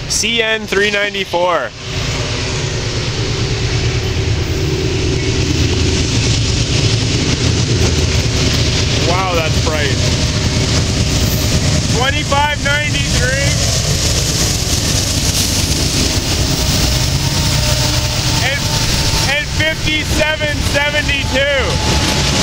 CN 394. Wow, that's bright. 2593 and 5772.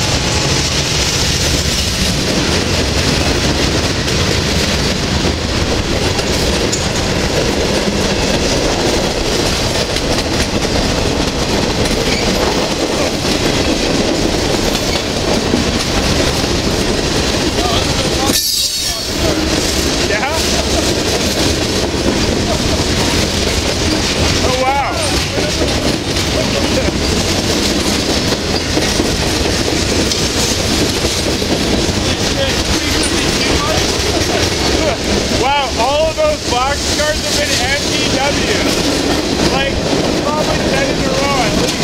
Wow, all of those box cars have been MTW. Like, probably 10 in a row at least.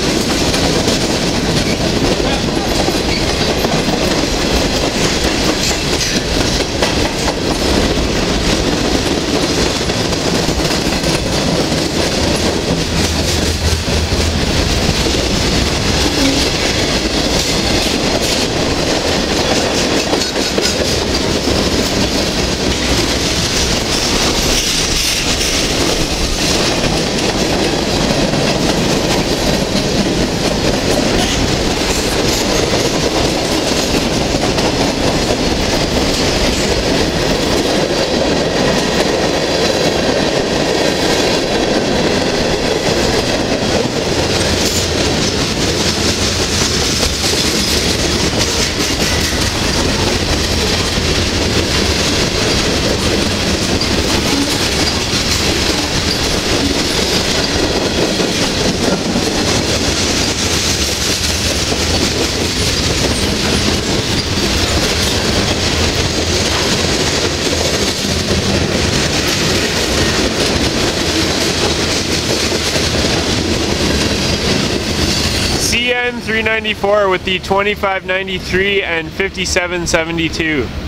CN 394 with the 2593 and 5772.